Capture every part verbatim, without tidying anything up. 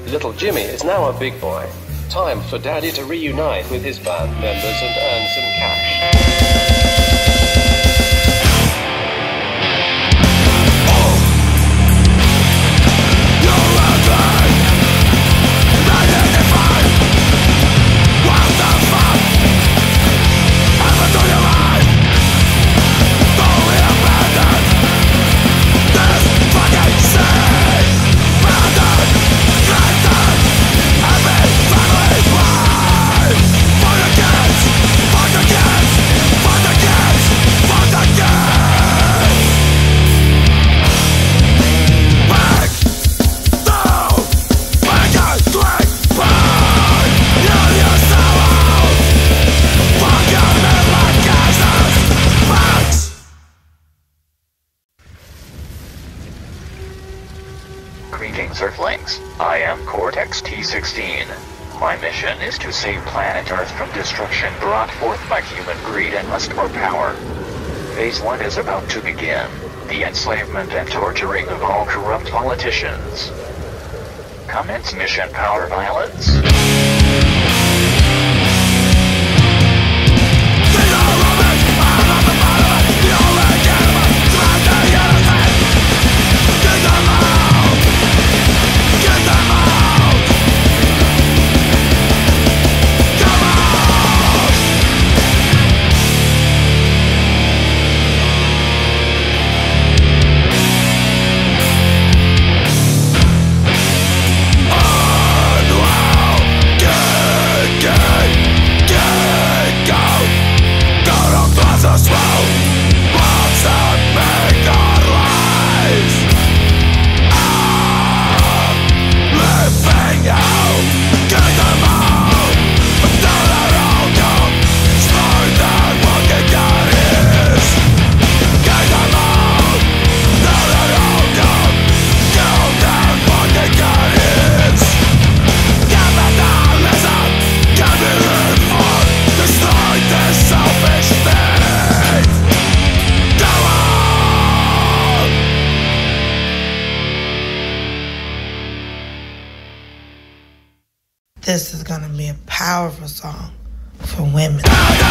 Little Jimmy is now a big boy. Time for Daddy to reunite with his band members and earn some cash. Greetings, Earthlings. I am Cortex T sixteen. My mission is to save planet Earth from destruction brought forth by human greed and lust for power. Phase one is about to begin. The enslavement and torturing of all corrupt politicians. Commence mission power violence. This is gonna be a powerful song for women.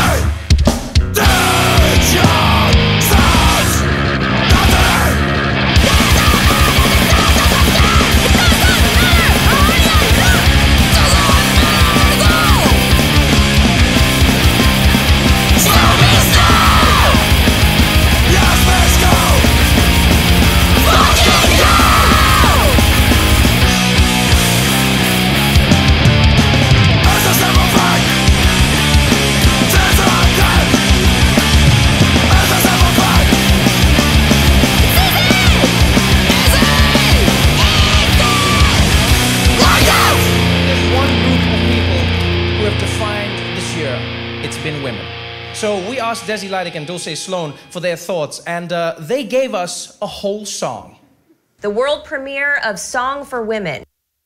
It's been women. So we asked Desi Lydic and Dulce Sloan for their thoughts, and uh, they gave us a whole song. The world premiere of Song for Women.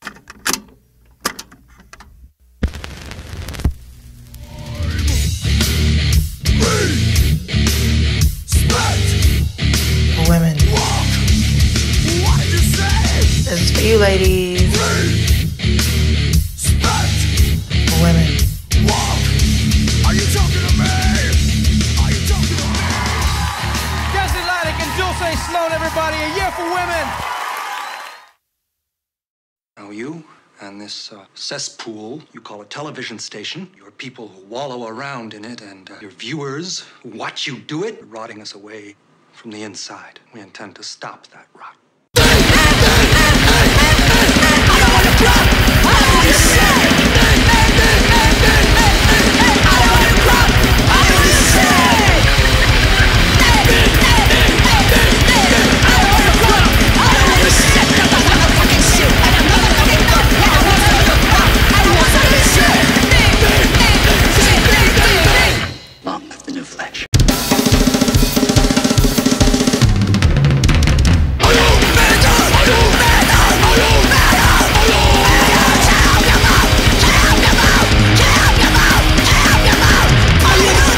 For women. This is for you, ladies. For women. Are you talking to me? Are you talking to me? Desi Lydic and Dulce Sloan, everybody, a year for women. Now you and this uh, cesspool you call a television station, your people who wallow around in it, and uh, your viewers who watch you do it, rotting us away from the inside. We intend to stop that rot.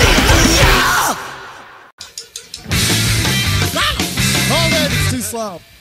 Slow.